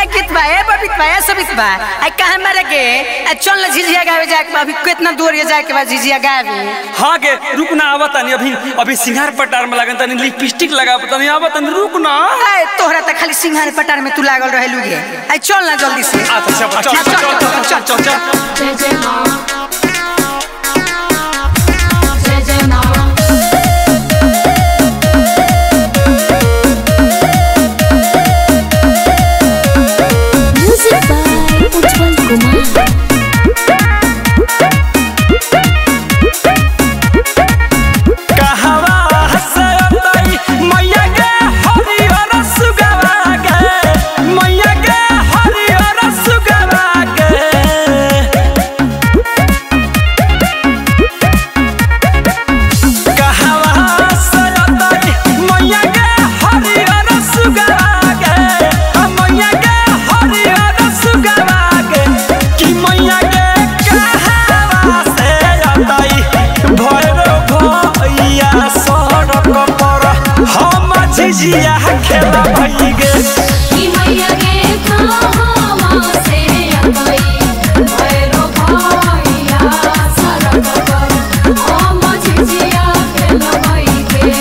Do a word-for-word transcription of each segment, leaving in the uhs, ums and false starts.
कित बा ए बबित बा ए सबित बा आई कहां मारे के चल ना झिझिया गावे जाके अभी कितना दूर ये जाके बाद झिझिया गावे। हां के रुक ना आवत नहीं अभी अभी सिंगार पटार में लागन तनी लिपस्टिक लगावत नहीं आवत नहीं रुक ना। ए तोहरा त खाली सिंगार पटार में तू लागल रहलू गे आई चल ना जल्दी से। अच्छा चल चल चल चल चल चल जय जय मां जय जय मां म्यूजिक बाय उज्जवल कुमार। झिझिया खेला भई गे की मैया के खावा से अतई भैरो भैया सरग पर हम झिझिया खेला भई गे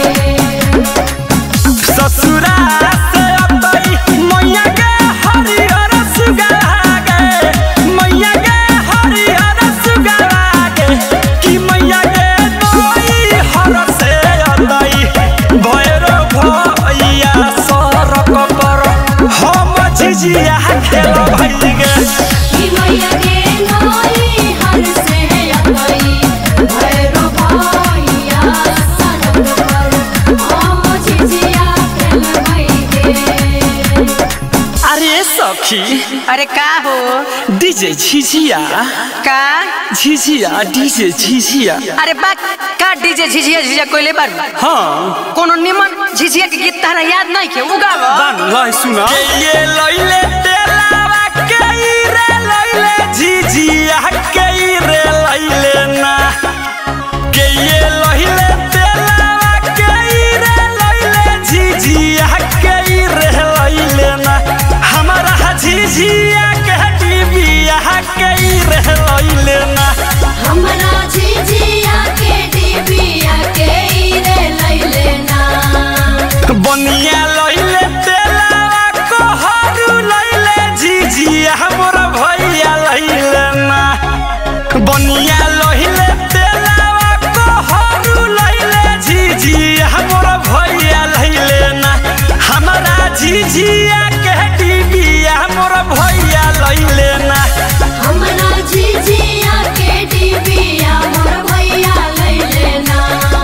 ससुरा से अतई मैया के हरिहर सुगा गे मैया के हरिहर सुगा गे की मैया के नई हर से अतई भैरो भैया सरक पर हम झिझिया खेला भई गे की मैया के नई हर से अतई भैरो भैया सरग पर हम झिझिया खेला भई गे। अरे सखी अरे का हो डीजे झिझिया का झिझिया डीजे झिझिया अरे बा का डीजे झिझिया झिझिया कोइले बार हां कोनो निमन झिझिया के गीत तारा याद नहीं के उगावा बान लाई सुना ये लइले तेलावा के रे लइले झिझिया के रे लइले ना के ये लइले तेलावा के रे लइले झिझिया के रे लइले ना हमारा झिझिया के टीबिया के रे लइले ना हमरा झिझिया के डिबिया के रे लइले ना बनिया लइले तेलावा को हरू लइले झिझिया हमर भैया लइले ना बनिया लइले तेलावा को हरू लइले झिझिया हमर भैया लइले ना हमरा झिझिया के डिबिया हमर भैया लइले ना हमरा झिझिया के डिबिया मोर भैया लइले ना।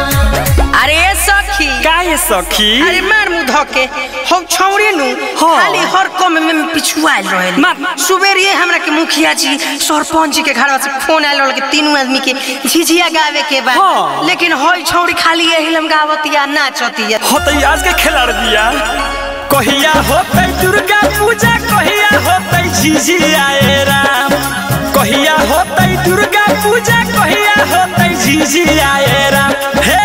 अरे सखी का ये सखी अरे मार मुंह धके हो छौरी नु हाँ। खाली हर कम में पिछुआल रहे मार। सुबेरिए हमरा के मुखिया जी सरपंच जी के घरवा से फोन आइल रहल के तीनों आदमी के झिझिया गावे के बा हाँ। लेकिन होई छौरी खाली यही लम गावतिया नाचतिया होतै आज के खिलाड़ दिया कहिया होतै दुर्गा पूजा कहिया होतै झिझिया ए राम कहिया होतै दुर्गा पूजा कहिया होतै झिझिया ए राम हे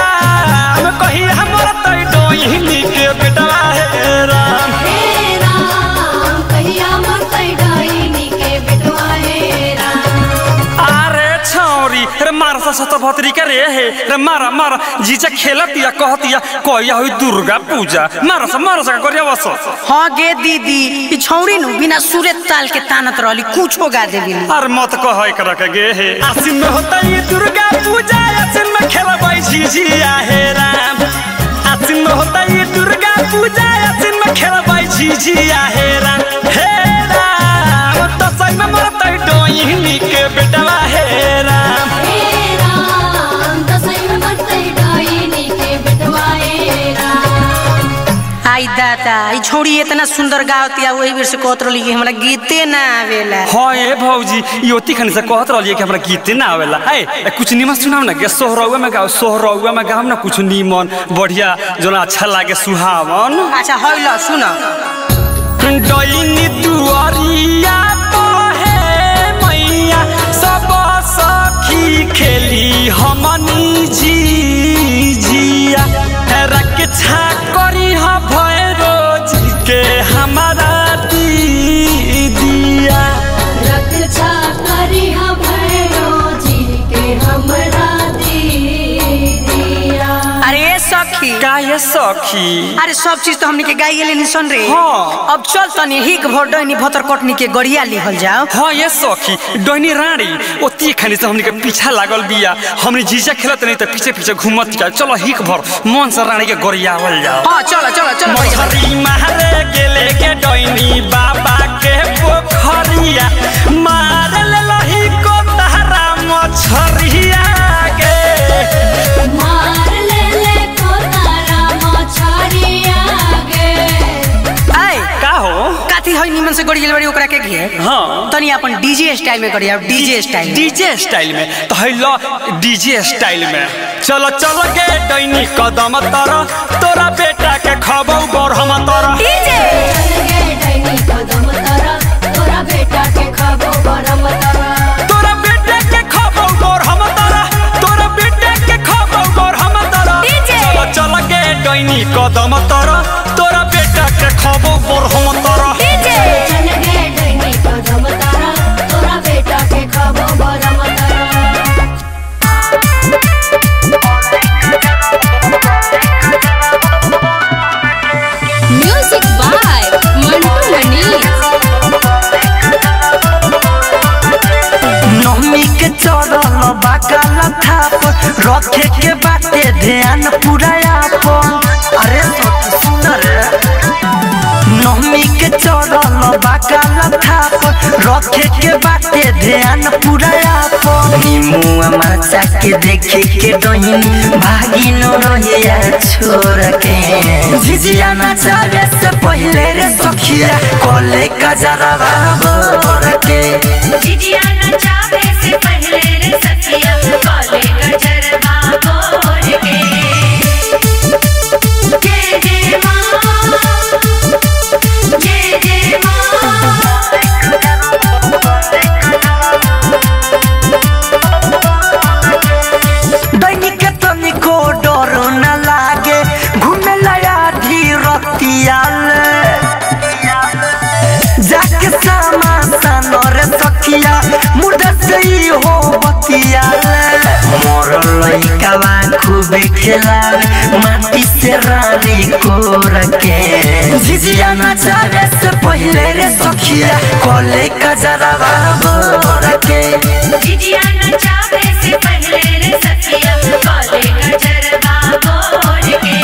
राम कहिया हमर तै डोहिनी के बेटवा हे राम हे राम कहिया मोर तै डाइनी के बेटवा हे राम। अरे छौरी रे मार सा सत भतरी के रे हे रे मारा मारा जीजा खेलतिया कहतिया कहिया होई दुर्गा पूजा मार सा मार सा करिया बस हां गे दीदी ई छौरी नु बिना सूरत ताल के तानत रहली कुछो गा देबी अरे मत कह कर के गे हे आसिन में होता ये दुर्गा पूजा आसिन में खेलबै झिझिया हे राम आसिन में होता ये दुर्गा पूजा आसिन में खेलबै झिझिया हे राम हे राम तो सही में मरतै डोहिनी के बेटवा हे राम हे राम दसई में मरतै डाइनी के बेटवा हे राम। आई दादा ई छौरी इतना सुंदर गावतिया वही बेर से कहत रहली कि हमरा गीते ना आवेला। हां ए भौजी योती खन से कहत रहलिए कि हमरा गीते ना आवेला ए कुछ निमन सुनाओ ना गे सोहरौआ में गाओ सोहरौआ में गाओ ना कुछ निमन बढ़िया जोना अच्छा लागे सुहावन। अच्छा होइल सुन डोइनी दुआरिया तो है मैया सब सखी खेली हमनी झिझिया रक्षा करी ह भैरो जी के हमारा दी ये सखी अरे सब चीज तो हमनी के गाई गेले नि सुन रे। हाँ। अब चल तनी हिक भर डैनी भतर कटनी के गरिया लिहल जाओ। हाँ ये सखी डैनी रानी ओती खानी से हमनी के पीछा लागल बिया हमनी जीजा खेलत नहीं त पीछे पीछे घूमत जा। चलो हिक भर मन से रानी के गरियावल जाओ। हां चलो चलो चलो मछरी मारे गेले के डैनी बाबा के पोखरिया मार ले लही को तारा मछरिया के मार ले ले को तारा मछरिया गे। आय का हो काथी होई निमन से गरिया बड़ी ओकरा के घे। हाँ तनी अपन डीजे स्टाइल में गरिया डीजे स्टाइल डीजे स्टाइल में तो हैलो डीजे स्टाइल में। चलो चलो गे डैनी कदम तर तोरा बेटा के खबौ बर हम तर डीजे चल गे डैनी कदम तोरा तोरा बेटा के खबो बरम तोरा तोरा बेटा के खबौ बर हम तर तोरा बेटा के खबौ बर हम तर चलो चलो गे डैनी कदम तर तोरा बेटा के खबौ बर हम तर चल गे डैनी कदम तोरा तोरा बेटा के खबो बरम तोरा। Music by Mantu Manish. नौमी के चढ़ल बाकाल थाप रखे के बाटे ध्यान पूरा आपन। अरे सुन रे नौमी के चढ़ल बाकाल थाप रखे के बाटे ध्यान पूरा आपन। नीमुआ माचा के देखे के डहिनी भागी न रहिया छोड़ के झिझिया नाचावे से पहले रे सखिया कोले का जरा बोर के जिजिया नचावे से पहले रे सखिया काले गजरवा बोल के जय जय मां जय जय मां। दैनी के तनिको डर न लागे घूमे लया धीरतिया जाके सामा सनर सखिया मुर्दा से ही हो बतिया मोर लइकावा खूब खेलावे माटी से रानी को रखे झिझिया नाचावे से पहले रे सखिया कोले का जरा बोर के जिजिया नचावे से पहले रे सखिया काले गजरवा बोल के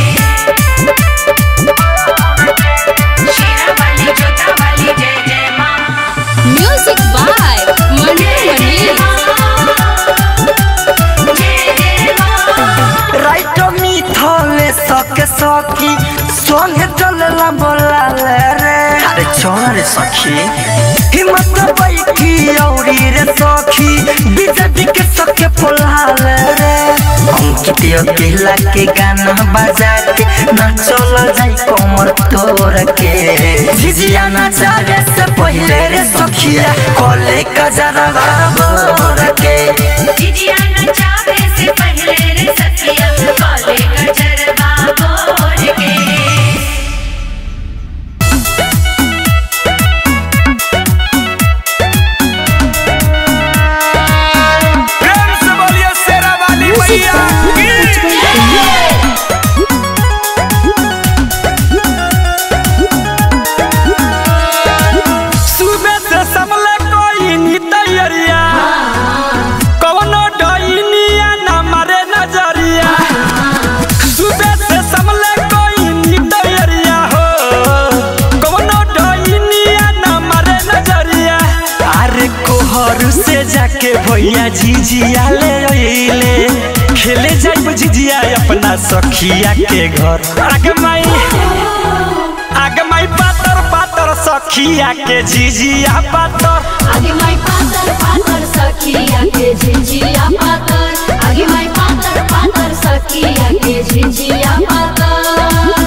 शेरा वाली जोता वाली जय जय मां। Music by Mantu Manish. राइट मिथले सके सखी संगे चलला बोला रे अरे चल रे सखी हिम्मत बैठी औरी रे सखी बीजेपी के सके पोलाल रे अंकितियो केला के गाना बजा के नाचल जाई कमर तोड़ के झिझिया नाचावे से पहले रे सखिया कोले का जरा बोर के जिजिया नचावे से पहले रे सखिया काले गजरवा बोल के। प्रेम से बोलिए शेरा वाली मैया सुबह से समले कोई नी तैयारिया कवनो डइनिया ना मारे नजरिया सुबह से समले कोई नी तैयारिया हो कवनो डइनिया ना मारे नजरिया अरे कोहर से जाके भैया झिझिया ले अइले खेले जाइब झिझिया अपना सखिया के घर आगे माई आगे माई पातर पातर सखिया के झिझिया पातर आगे माई पातर पातर सखिया के झिझिया पातर आगे माई पातर पातर सखिया के झिझिया पातर।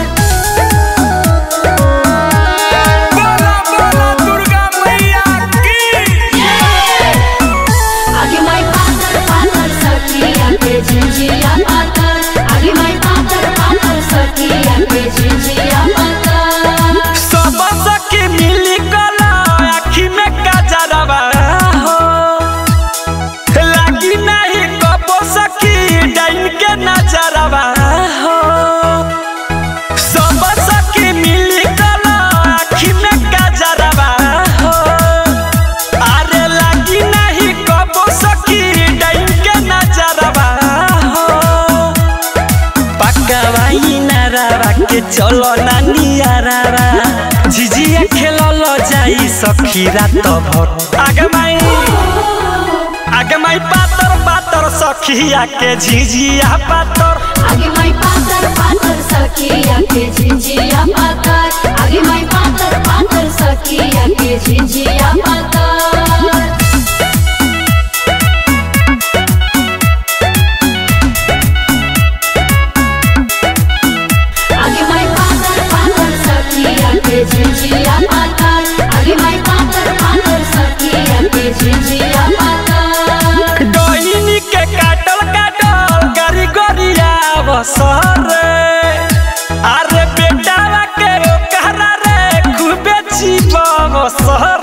बोला बोला दुर्गा मैया की आगे माई पातर पातर सखिया के झिझिया पातर आगे माई पातर पातर सखिया के झिझिया पातर। सब सखी मिली कला आँखी में गजरवा हो लागी नहीं कबो सखी डाइन के नजरवा हो चलो नानिया रारा झिझिया खेलल जाई सखी रात भर आगे माई आगे माई पातर पातर सखिया के झिझिया पातर आगे माई पातर पातर सखिया के झिझिया पातर आगे माई पातर पातर सखिया के झिझिया पातर आगे माई पातर पातर सखिया के झिझिया पातर आगे माई पातर पातर सखिया के झिझिया पातर डोइनी के काटल काटल गारी गोरिया बसर अरे बेटावा के ओकरा रे खूबे जीवा बसर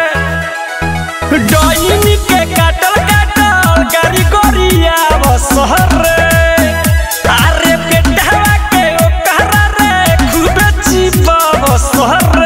डोइनी के काटल काटल गारी गोरिया बसर अरे बेटावा के ओकरा रे खूबे जीवा बसर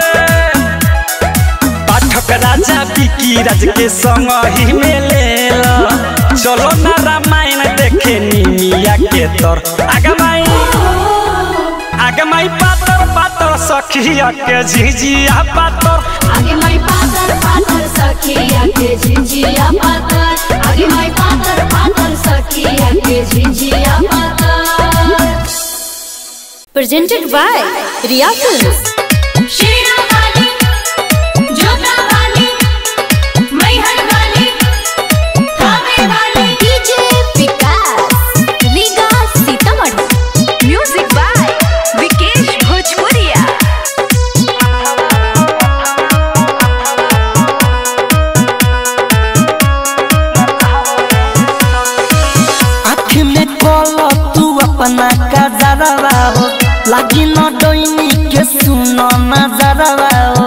पाठक राजा बिकी राज के संग ही में लेला चलो ना रामायण देखे निमिया के तर आगे माई आगे माई पातर पातर सखिया के झिझिया पातर आगे माई पातर पातर सखिया के झिझिया पातर आगे माई पातर पातर सखिया के झिझिया पातर presented by Riya Films. शेरा वाली जोधा वाली मैहर वाली थावे वाली डीजे विकास लीगा सीतामढ़ी म्यूजिक बाय विकेश भोजपुरिया। आँख में कोलो तू अपना कजरवा हो लागी न डोइनी के सुनो नजरवा हो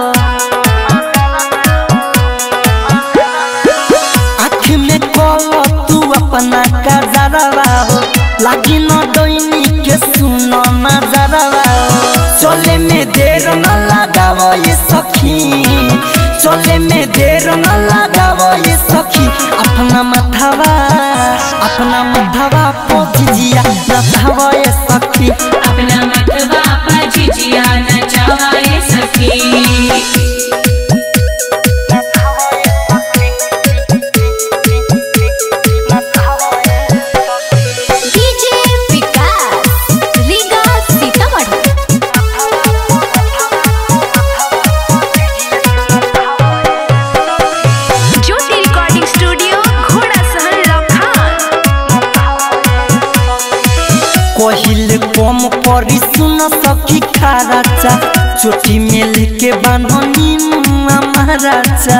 आँख में कोलो तू अपना कजरवा हो लागी न डोइनी के सुनो नजरवा हो चले में देर न लगावो ये सखी चले में देर न लगावो ये सखी अपना मथवा अपना मथवा पोजिया नथवा ये सखी अपना मतवा पर झिझिया नचाए सखी डीजे विकास लीगा सीतामढ़ी। ज्योति रिकॉर्डिंग स्टूडियो घोड़ा सहन लखान। कोहिल कम परी सुन सखी खाराचा चोटी में लेके बांधनी मुआ महाराजा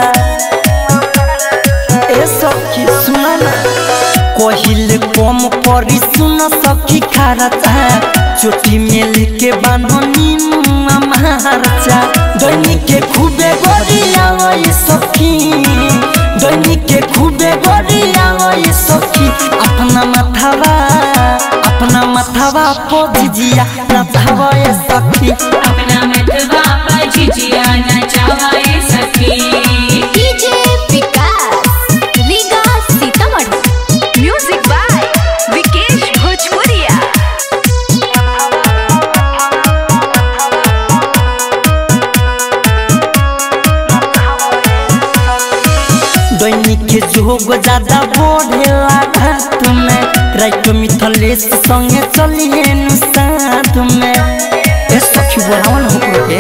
ए सखी सुना ना कोहिल कम परी सुन सखी खाराचा चोटी में लेके बांधनी मुआ महाराजा दैनिक के खूबे गोरिया ये सखी दैनिक के खूबे गोरिया ये सखी अपना मथवा अपना मथवा पोजिया नचावा ये सखी अपना मतवा पर झिझिया नचाए सखी डीजे विकास लीगा सीतामढ़ी म्यूजिक बाय विकेश भोजपुरिया। दैनिक के जोग ज्यादा बढ़ेला रात में राइट मिथलेश संगे चलिए नु साथ में ए सखी बनावन हो के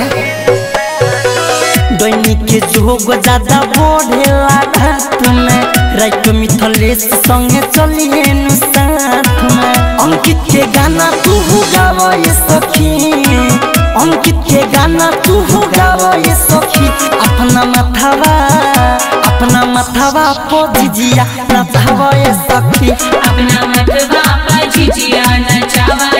दैनिक के जोग ज्यादा बढ़ेला रात में राइट मिथलेश संगे चलिए नु साथ में अंकित के गाना तू गावा ये सखी अंकित के गाना तू गावा ये सखी अपना मथवा अपना मथवा पोजिया नचावा ये सखी अपना मतवा पर झिझिया नचाए